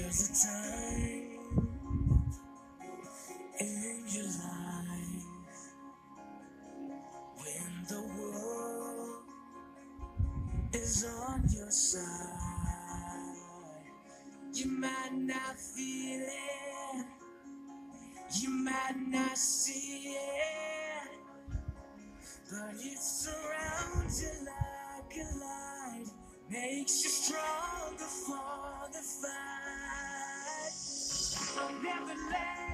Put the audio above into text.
There's a time in your life when the world is on your side. You might not feel it, you might not see it, but it surrounds you like a light, makes you stronger for the fight. I'll never let